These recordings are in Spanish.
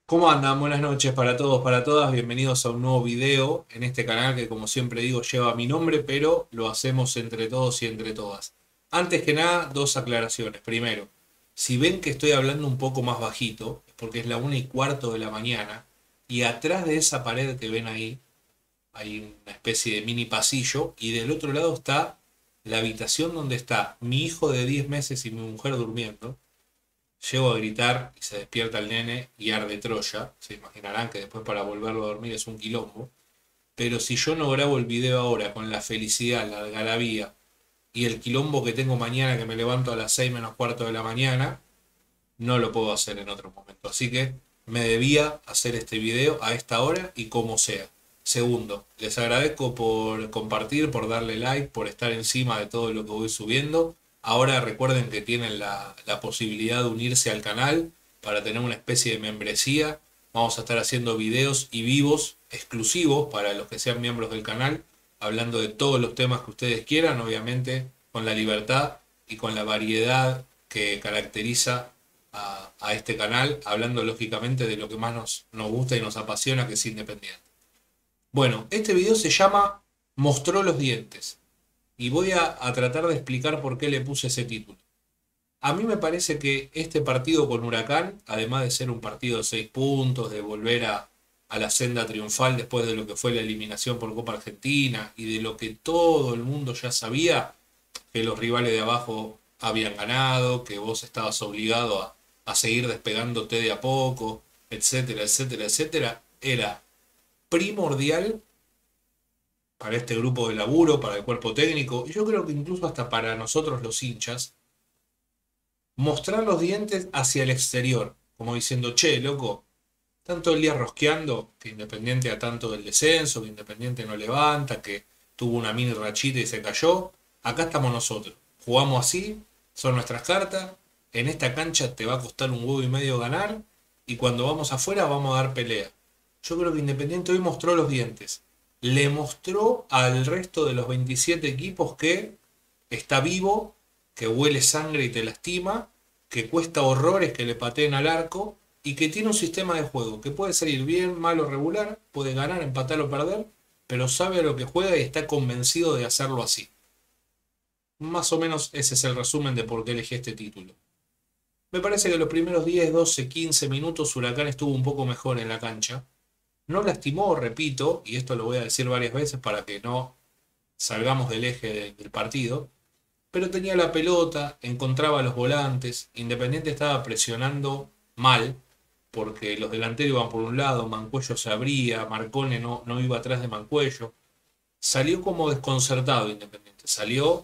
¿Cómo andan? Buenas noches para todos, para todas. Bienvenidos a un nuevo video en este canal que, como siempre digo, lleva mi nombre, pero lo hacemos entre todos y entre todas. Antes que nada, dos aclaraciones. Primero, si ven que estoy hablando un poco más bajito, es porque es la 1:15 de la mañana y atrás de esa pared que ven ahí hay una especie de mini pasillo y del otro lado está la habitación donde está mi hijo de 10 meses y mi mujer durmiendo. Llego a gritar y se despierta el nene y arde Troya. Se imaginarán que después para volverlo a dormir es un quilombo. Pero si yo no grabo el video ahora con la felicidad, la algarabía y el quilombo que tengo mañana que me levanto a las 6 menos cuarto de la mañana, no lo puedo hacer en otro momento. Así que me debía hacer este video a esta hora y como sea. Segundo, les agradezco por compartir, por darle like, por estar encima de todo lo que voy subiendo. Ahora recuerden que tienen la posibilidad de unirse al canal para tener una especie de membresía. Vamos a estar haciendo videos y vivos exclusivos para los que sean miembros del canal, hablando de todos los temas que ustedes quieran, obviamente con la libertad y con la variedad que caracteriza a este canal, hablando lógicamente de lo que más nos gusta y nos apasiona, que es Independiente. Bueno, este video se llama Mostró los dientes y voy a tratar de explicar por qué le puse ese título. A mí me parece que este partido con Huracán, además de ser un partido de 6 puntos, de volver a la senda triunfal después de lo que fue la eliminación por Copa Argentina y de lo que todo el mundo ya sabía, que los rivales de abajo habían ganado, que vos estabas obligado a seguir despegándote de a poco, etcétera, etcétera, etcétera, era primordial para este grupo de laburo, para el cuerpo técnico, y yo creo que incluso hasta para nosotros los hinchas, mostrar los dientes hacia el exterior, como diciendo, che, loco, están todo el día rosqueando, que Independiente a tanto del descenso, que Independiente no levanta, que tuvo una mini rachita y se cayó, acá estamos nosotros, jugamos así, son nuestras cartas, en esta cancha te va a costar un huevo y medio ganar, y cuando vamos afuera vamos a dar pelea. Yo creo que Independiente hoy mostró los dientes. Le mostró al resto de los 27 equipos que está vivo, que huele sangre y te lastima, que cuesta horrores que le pateen al arco y que tiene un sistema de juego que puede salir bien, mal o regular, puede ganar, empatar o perder, pero sabe a lo que juega y está convencido de hacerlo así. Más o menos ese es el resumen de por qué elegí este título. Me parece que los primeros 10, 12, 15 minutos Huracán estuvo un poco mejor en la cancha. No lastimó, repito, y esto lo voy a decir varias veces para que no salgamos del eje del partido, pero tenía la pelota, encontraba los volantes, Independiente estaba presionando mal, porque los delanteros iban por un lado, Mancuello se abría, Marcone no iba atrás de Mancuello. Salió como desconcertado Independiente, salió,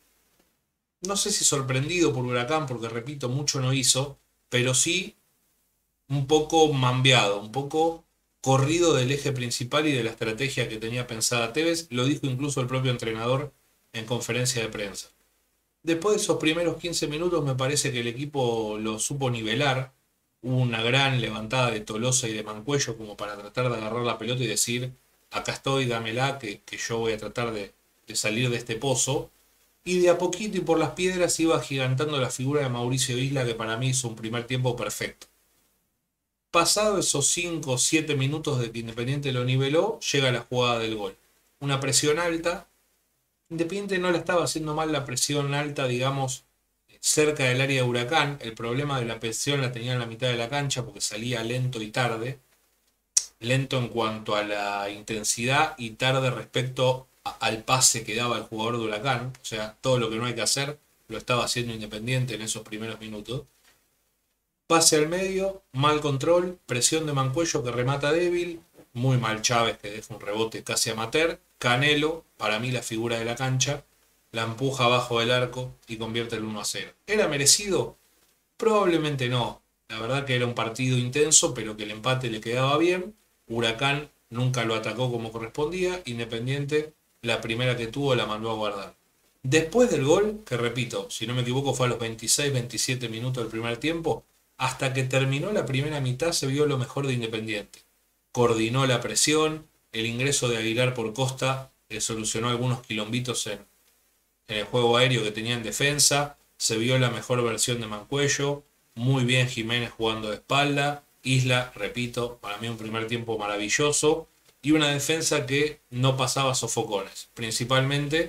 no sé si sorprendido por Huracán, porque repito, mucho no hizo, pero sí un poco mambeado, un poco corrido del eje principal y de la estrategia que tenía pensada Tevez, lo dijo incluso el propio entrenador en conferencia de prensa. Después de esos primeros 15 minutos me parece que el equipo lo supo nivelar. Hubo una gran levantada de Tolosa y de Mancuello como para tratar de agarrar la pelota y decir, acá estoy, dámela, que yo voy a tratar de salir de este pozo. Y de a poquito y por las piedras iba agigantando la figura de Mauricio Isla, que para mí hizo un primer tiempo perfecto. Pasado esos 5 o 7 minutos de que Independiente lo niveló, llega la jugada del gol. Una presión alta. Independiente no la estaba haciendo mal la presión alta, digamos, cerca del área de Huracán. El problema de la presión la tenía en la mitad de la cancha porque salía lento y tarde. Lento en cuanto a la intensidad y tarde respecto al pase que daba el jugador de Huracán. O sea, todo lo que no hay que hacer lo estaba haciendo Independiente en esos primeros minutos. Pase al medio, mal control, presión de Mancuello que remata débil, muy mal Chávez que deja un rebote casi amateur, Canelo, para mí la figura de la cancha, la empuja abajo del arco y convierte el 1-0. ¿Era merecido? Probablemente no. La verdad que era un partido intenso, pero que el empate le quedaba bien. Huracán nunca lo atacó como correspondía. Independiente, la primera que tuvo la mandó a guardar. Después del gol, que repito, si no me equivoco fue a los 26-27 minutos del primer tiempo, hasta que terminó la primera mitad se vio lo mejor de Independiente. Coordinó la presión, el ingreso de Aguilar por Costa solucionó algunos quilombitos en el juego aéreo que tenía en defensa, se vio la mejor versión de Mancuello, muy bien Jiménez jugando de espalda, Isla, repito, para mí un primer tiempo maravilloso y una defensa que no pasaba sofocones, principalmente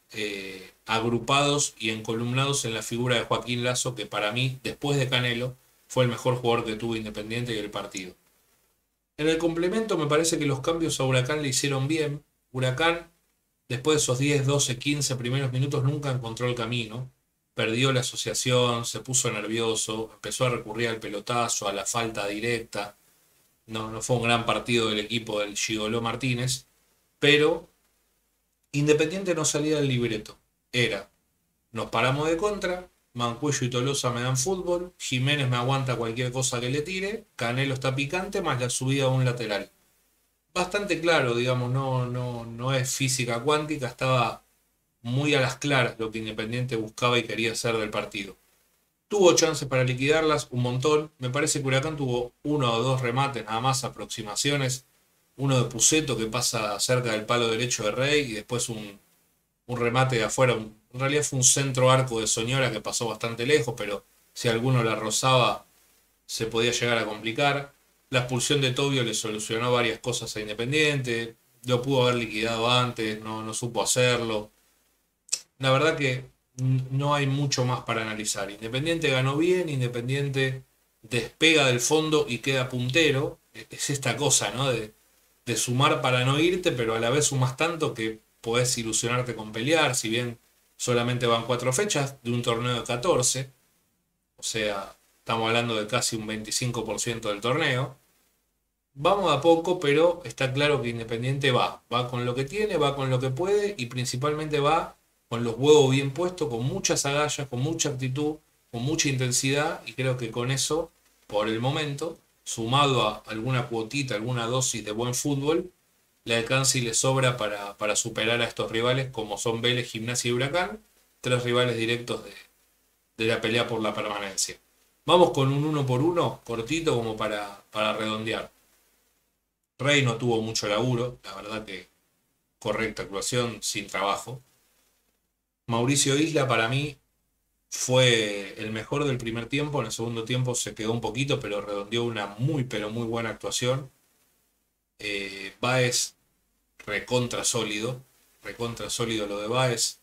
agrupados y encolumnados en la figura de Joaquín Lazo, que para mí, después de Canelo, fue el mejor jugador que tuvo Independiente y el partido. En el complemento me parece que los cambios a Huracán le hicieron bien. Huracán, después de esos 10, 12, 15 primeros minutos, nunca encontró el camino. Perdió la asociación, se puso nervioso, empezó a recurrir al pelotazo, a la falta directa. No, no fue un gran partido del equipo del Gigoló Martínez, pero Independiente no salía del libreto. Era, nos paramos de contra, Mancuello y Tolosa me dan fútbol, Jiménez me aguanta cualquier cosa que le tire, Canelo está picante, más la subida a un lateral. Bastante claro, digamos, no es física cuántica, estaba muy a las claras lo que Independiente buscaba y quería hacer del partido. Tuvo chances para liquidarlas, un montón. Me parece que Huracán tuvo uno o dos remates, nada más, aproximaciones. Uno de Puceto que pasa cerca del palo derecho de Rey y después un remate de afuera. En realidad fue un centro arco de Soñora que pasó bastante lejos, pero si alguno la rozaba se podía llegar a complicar. La expulsión de Tobio le solucionó varias cosas a Independiente. Lo pudo haber liquidado antes, no supo hacerlo. La verdad que no hay mucho más para analizar. Independiente ganó bien, Independiente despega del fondo y queda puntero. Es esta cosa, ¿no? De sumar para no irte, pero a la vez sumas tanto que podés ilusionarte con pelear, si bien solamente van 4 fechas de un torneo de 14. O sea, estamos hablando de casi un 25% del torneo. Vamos a poco, pero está claro que Independiente va con lo que tiene, va con lo que puede y principalmente va con los huevos bien puestos, con muchas agallas, con mucha actitud, con mucha intensidad y creo que con eso, por el momento, sumado a alguna cuotita, alguna dosis de buen fútbol, le alcanza y le sobra para superar a estos rivales como son Vélez, Gimnasia y Huracán, tres rivales directos de la pelea por la permanencia. Vamos con un uno por uno, cortito como para redondear. Rey no tuvo mucho laburo, la verdad que correcta actuación, sin trabajo. Mauricio Isla para mí fue el mejor del primer tiempo, en el segundo tiempo se quedó un poquito, pero redondeó una muy pero muy buena actuación. Báez recontra sólido lo de Báez.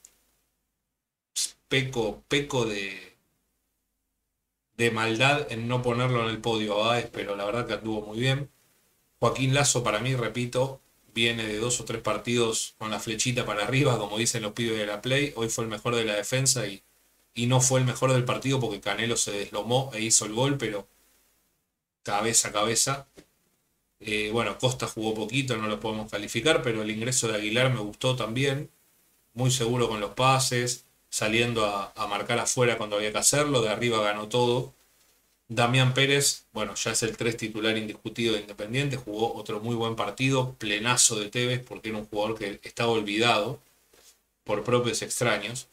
Peco de maldad en no ponerlo en el podio a Báez, pero la verdad que anduvo muy bien. Joaquín Lazo para mí, repito, viene de 2 o 3 partidos con la flechita para arriba, como dicen los pibes de la Play. Hoy fue el mejor de la defensa y no fue el mejor del partido porque Canelo se deslomó e hizo el gol, pero cabeza a cabeza. Bueno, Costa jugó poquito, no lo podemos calificar, pero el ingreso de Aguilar me gustó también. Muy seguro con los pases, saliendo a marcar afuera cuando había que hacerlo, de arriba ganó todo. Damián Pérez, bueno, ya es el 3 titular indiscutido de Independiente, jugó otro muy buen partido, plenazo de Tevez, porque era un jugador que estaba olvidado por propios extraños.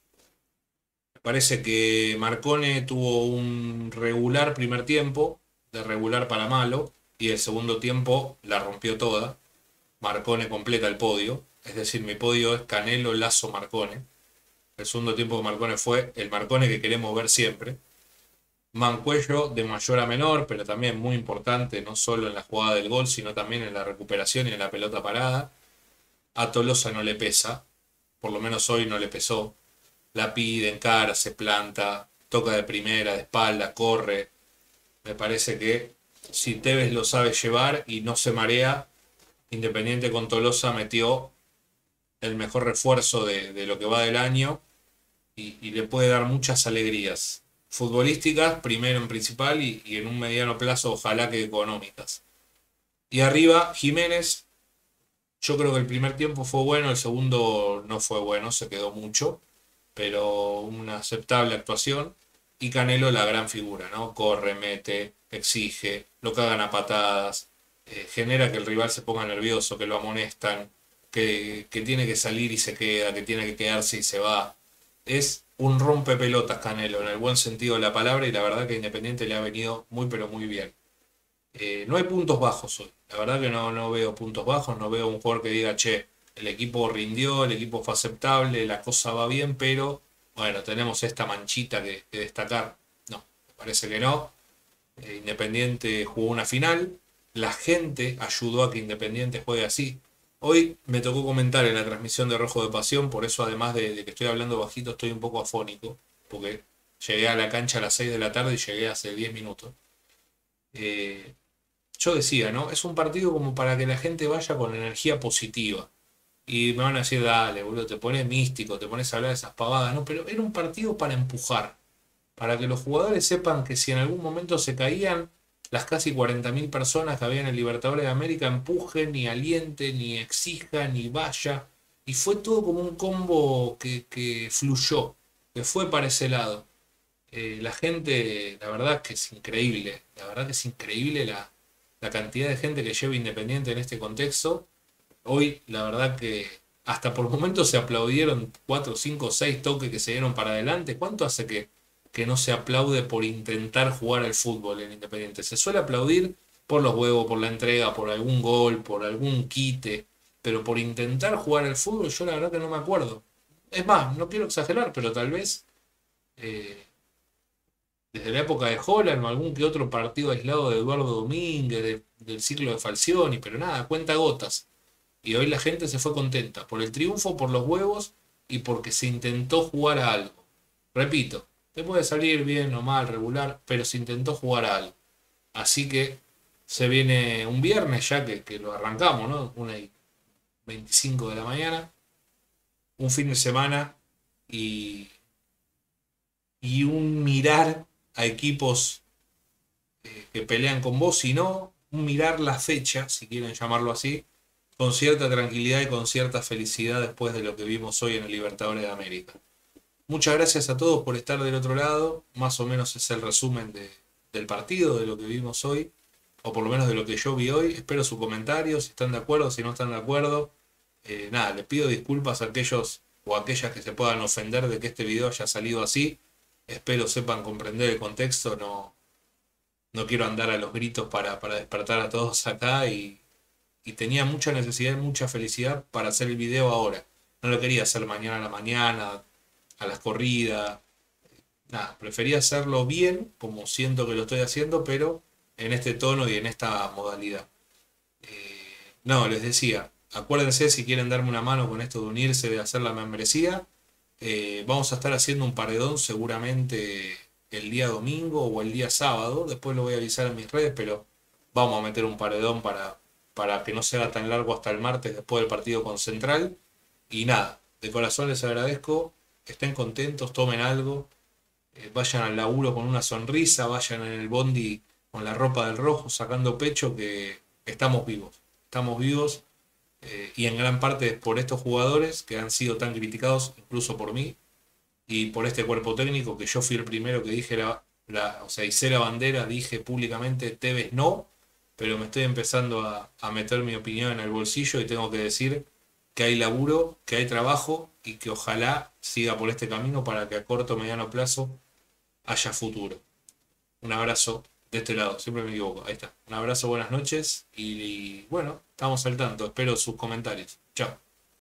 Me parece que Marcone tuvo un regular primer tiempo, de regular para malo, y el segundo tiempo la rompió toda. Marcone completa el podio, es decir, mi podio es Canelo, Lazo, Marcone. El segundo tiempo de Marcone fue el Marcone que queremos ver siempre. Mancuello de mayor a menor, pero también muy importante, no solo en la jugada del gol, sino también en la recuperación y en la pelota parada. A Tolosa no le pesa, por lo menos hoy no le pesó. La pide, encara, se planta, toca de primera, de espalda, corre. Me parece que si Tevez lo sabe llevar y no se marea, Independiente con Tolosa metió el mejor refuerzo de lo que va del año y le puede dar muchas alegrías futbolísticas, primero en principal, y en un mediano plazo ojalá que económicas. Y arriba, Jiménez, yo creo que el primer tiempo fue bueno, el segundo no fue bueno, se quedó mucho, pero una aceptable actuación. Y Canelo la gran figura, ¿no? Corre, mete, exige, lo cagan a patadas, genera que el rival se ponga nervioso, que lo amonestan, que tiene que salir y se queda, que tiene que quedarse y se va. Es un rompepelotas Canelo, en el buen sentido de la palabra, y la verdad que Independiente le ha venido muy pero muy bien. No hay puntos bajos hoy, la verdad que no veo puntos bajos, no veo un jugador que diga, che, el equipo rindió, el equipo fue aceptable, la cosa va bien, pero bueno, tenemos esta manchita que destacar. No, me parece que no. Independiente jugó una final, la gente ayudó a que Independiente juegue así. Hoy me tocó comentar en la transmisión de Rojo de Pasión, por eso además de que estoy hablando bajito estoy un poco afónico, porque llegué a la cancha a las 6 de la tarde y llegué hace 10 minutos. Eh, yo decía, ¿no? Es un partido como para que la gente vaya con energía positiva. Y me van a decir, dale, boludo, te pones místico, te pones a hablar de esas pavadas, ¿no? Pero era un partido para empujar, para que los jugadores sepan que si en algún momento se caían, las casi 40.000 personas que había en el Libertadores de América empujen, ni alienten, ni exijan, ni vaya. Y fue todo como un combo que fluyó, que fue para ese lado. La gente, la verdad que es increíble, la verdad que es increíble la cantidad de gente que lleva Independiente en este contexto. Hoy, la verdad que hasta por momentos se aplaudieron 4, 5, 6 toques que se dieron para adelante. ¿Cuánto hace que no se aplaude por intentar jugar al fútbol en Independiente? Se suele aplaudir por los huevos, por la entrega, por algún gol, por algún quite, pero por intentar jugar al fútbol yo la verdad que no me acuerdo. Es más, no quiero exagerar, pero tal vez eh, desde la época de Holland o algún que otro partido aislado de Eduardo Domínguez, del ciclo de Falcioni, pero nada, cuenta gotas. Y hoy la gente se fue contenta por el triunfo, por los huevos y porque se intentó jugar a algo. Repito, te puede salir bien o mal, regular, pero se intentó jugar a algo. Así que se viene un viernes ya que lo arrancamos, ¿no? 1:25 de la mañana, un fin de semana y, y un mirar a equipos que pelean con vos, sino un mirar la fecha, si quieren llamarlo así, con cierta tranquilidad y con cierta felicidad después de lo que vimos hoy en el Libertadores de América. Muchas gracias a todos por estar del otro lado. Más o menos es el resumen del partido, de lo que vimos hoy, o por lo menos de lo que yo vi hoy. Espero su comentario, si están de acuerdo, si no están de acuerdo. Nada, les pido disculpas a aquellos o a aquellas que se puedan ofender de que este video haya salido así. Espero sepan comprender el contexto. No, no quiero andar a los gritos para despertar a todos acá y tenía mucha necesidad y mucha felicidad para hacer el video ahora. No lo quería hacer mañana a la mañana, a las corridas. Nada, prefería hacerlo bien, como siento que lo estoy haciendo, pero en este tono y en esta modalidad. No, les decía, acuérdense si quieren darme una mano con esto de unirse, de hacer la membresía. Vamos a estar haciendo un paredón seguramente el día domingo o el día sábado. Después lo voy a avisar en mis redes, pero vamos a meter un paredón para que no sea tan largo hasta el martes después del partido con Central. Y nada, de corazón les agradezco, estén contentos, tomen algo, vayan al laburo con una sonrisa, vayan en el bondi con la ropa del rojo sacando pecho que estamos vivos y en gran parte por estos jugadores que han sido tan criticados incluso por mí y por este cuerpo técnico que yo fui el primero que dije o sea, hice la bandera, dije públicamente Tevez no, pero me estoy empezando a meter mi opinión en el bolsillo y tengo que decir que hay laburo, que hay trabajo y que ojalá siga por este camino para que a corto o mediano plazo haya futuro. Un abrazo de este lado, siempre me equivoco, ahí está. Un abrazo, buenas noches y bueno, estamos al tanto, espero sus comentarios. Chao.